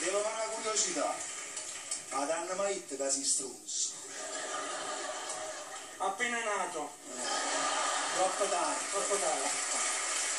Devo fare una curiosità. Ma danno mai che si strunzo? Appena nato. Troppo tardi. Troppo tardi.